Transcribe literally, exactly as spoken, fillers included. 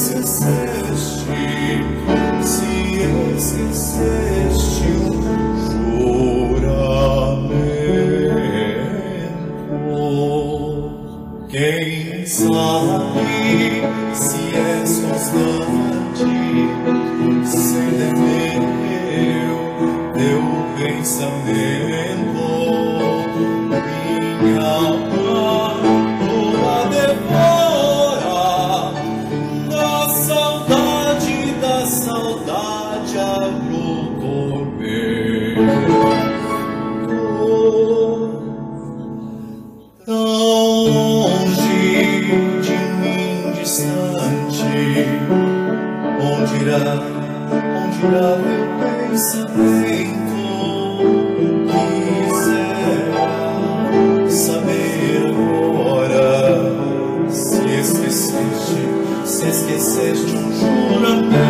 esqueceste, se esqueceste um juramento. Quem sabe se és constante, sem temer teu pensamento, minha alma toda devora da saudade, da saudade abre o tormento. Tão longe de mim, distante, onde irá, onde irá meu pensamento? Quisera saber agora se esqueceste, se esqueceste um juramento.